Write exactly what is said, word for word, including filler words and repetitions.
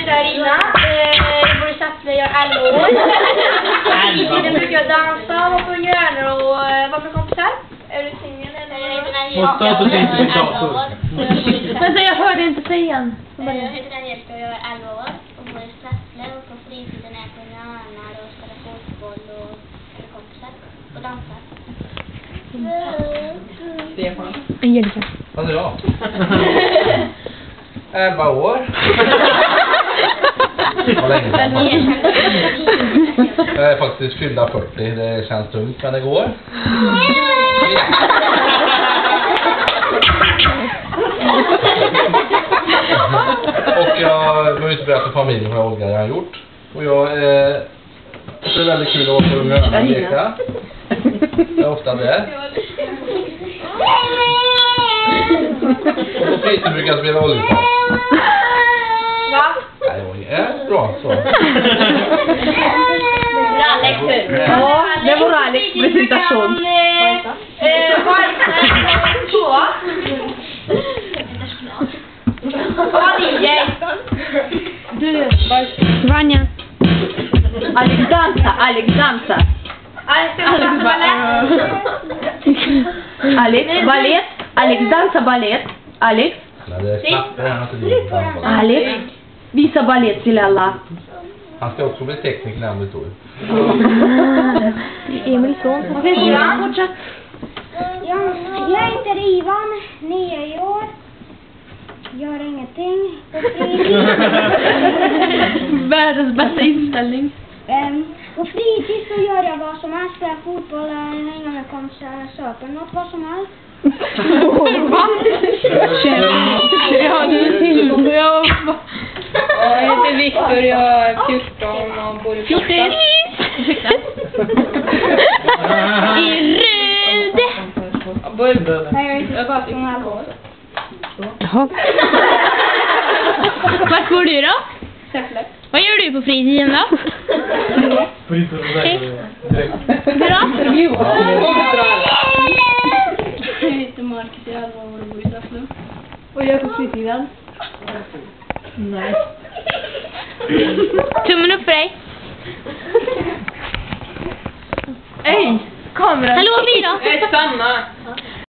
heter Arina. Jag bor i Säffle, jag är elva år. Fritiden brukar jag dansa, vara på hjärnor och vara med kompisar. Är du singel eller? Och status är inte min dator. Vänta, jag hörde inte sägen. Jag heter Angelica och jag är elva år och bor i Säffle och på fritiden är jag på hjärnor och spelar fotboll och med kompisar och dansar. Stefan. Angelica. Vad är jag? elva år. Vad länge sedan. Jag är faktiskt fyllda fyrtio. Det känns tungt, men det går. Och jag behöver inte berätta för familjen vad Olga jag har gjort. Och jag eh, det är väldigt kul att åka Unga Örnar och leka. Jag är ofta där. Och på fritiden brukar jag spela oljepall. Va? Nej, jag är bra så. Alex. Ja, det var Alex presentation. Vad Du, Vanja. Alex dansa, Alex dansa. Alex Alex, balett. Alex dansa balett. Alex. Men det är knappt det här inte det. Alex, visa balett till alla. Han ska också bli tekniker när han blir stor. Emils son. Ivan. Ja, jag heter Ivan, nio år. Gör ingenting på fritid. Världens bästa inställning. Um, på fritid så gör jag vad som helst. Spelar fotboll, hänga med kompisar, söper något, vad som helst. Ja, du till. Jag heter Viktor, jag är fjorton och bor i fjorton. I Rude. Nej, jag är bara från elva år. Jaha. Vart bor du då? Säffle. Vad gör du på fritiden då? Hej. Du då? Jag heter Marcus, jag är elva år och bor i Säffle. Vad gör du på fritiden? Nej. Tummen upp för dig. Hej! Kamera. Hallå, vi då? Jag är Sanna.